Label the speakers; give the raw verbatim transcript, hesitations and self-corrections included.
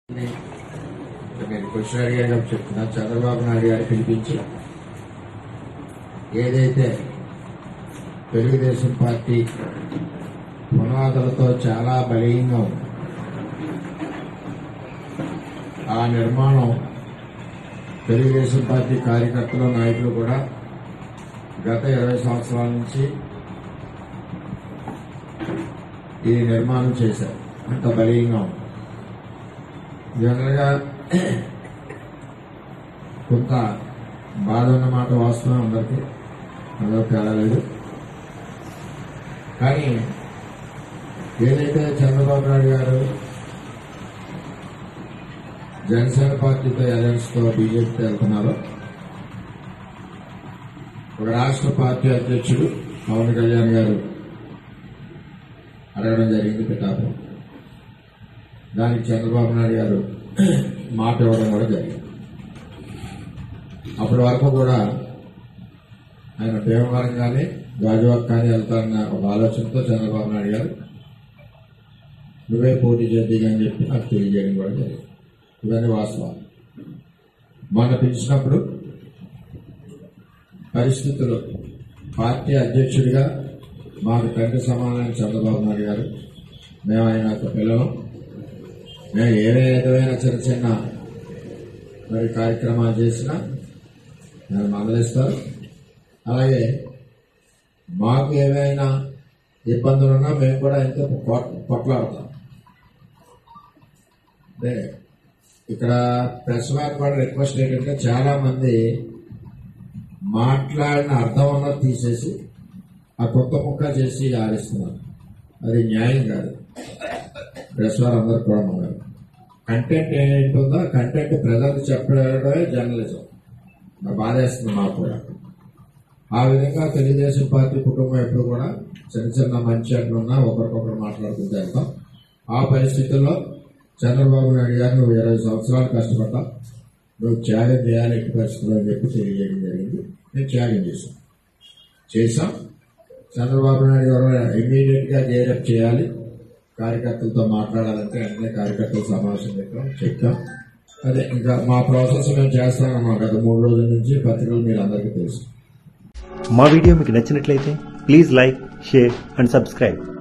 Speaker 1: నేను క్వశ్చన్ అడిగాను చెప్తున్నా. చంద్రబాబు నాయుడు గారు పిలిపించి ఏదైతే తెలుగుదేశం పార్టీ పునాదులతో చాలా బలీయంగా ఉంది, ఆ నిర్మాణం తెలుగుదేశం పార్టీ కార్యకర్తలు నాయకులు కూడా గత ఇరవై సంవత్సరాల నుంచి ఈ నిర్మాణం చేశారు. అంత బలీయంగా ఉంది. జనరల్ గా కొంత బాధ ఉన్నమాట వాస్తవం, అందరికీ అదో తేడా లేదు. కానీ ఏదైతే చంద్రబాబు నాయుడు గారు జనసేన పార్టీతో అలయన్స్ తో బీజేపీతో వెళ్తున్నారో, ఒక రాష్ట్ర పార్టీ అధ్యక్షుడు పవన్ కళ్యాణ్ గారు అడగడం జరిగింది పిఠాపురం. దానికి చంద్రబాబు నాయుడు గారు మాట ఇవ్వడం కూడా జరిగింది. అప్పటి వరకు కూడా ఆయన భీమవరం కానీ గాజువాక్ కానీ వెళ్తారన్న ఒక ఆలోచనతో చంద్రబాబు నాయుడు గారు నువ్వే పోటీ చేద్దామని చెప్పి నాకు తెలియజేయడం కూడా జరిగింది. ఇవన్నీ వాస్తవాలు. మొన్న పిలిచినప్పుడు పరిస్థితులు పార్టీ అధ్యక్షుడిగా మాకు తండ్రి సమానమైన చంద్రబాబు నాయుడు గారు, మేము ఆయన యొక్క పిల్లలు, మేము ఏ విధమైన చిన్న చిన్న మరి కార్యక్రమాలు చేసినా నేను మందలిస్తారు. అలాగే మాకు ఏమైనా ఇబ్బందులున్నా మేము కూడా ఎంతో కొట్లాడతాం. అంటే ఇక్కడ ప్రెస్ వారికి కూడా రిక్వెస్ట్ ఏంటంటే, చాలా మంది మాట్లాడిన అర్థం ఉన్నది తీసేసి ఆ కుక్క ముక్క చేసి ఆడిస్తున్నారు. అది న్యాయం కాదు. ప్రెస్ వారు అందరూ కూడా ఉన్నారు. కంటెంట్ ఏంటుందో కంటెంట్ ప్రజలకు చెప్పడమే జర్నలిజం. బాధేస్తుంది మాకు కూడా. ఆ విధంగా తెలుగుదేశం పార్టీ కుటుంబం ఎప్పుడు కూడా చిన్న చిన్న మంచి అట్లున్నా ఒకరికొకరు మాట్లాడుకుంటూ వెళ్తాం. ఆ పరిస్థితుల్లో చంద్రబాబు నాయుడు గారు నువ్వు ఇరవై సంవత్సరాలు కష్టపడ్డా, నువ్వు త్యాగం చేయాలి ఎట్టి పరిస్థితులు అని చెప్పి తెలియజేయడం జరిగింది. నేను త్యాగం చేశాం చేశాం చంద్రబాబు నాయుడు గారు ఇమ్మీడియట్ గా జైరప్ చేయాలి, కార్యకర్తలతో మాట్లాడాలంటే వెంటనే కార్యకర్తల సమావేశం పెట్టాం, చెప్పాం. అదే ఇంకా మా ప్రాసెస్ మేము చేస్తామన్నాం గత మూడు రోజుల నుంచి. పత్రికలు మీరు అందరికీ తెలుసు.
Speaker 2: మా వీడియో మీకు నచ్చినట్లయితే please like, share and subscribe.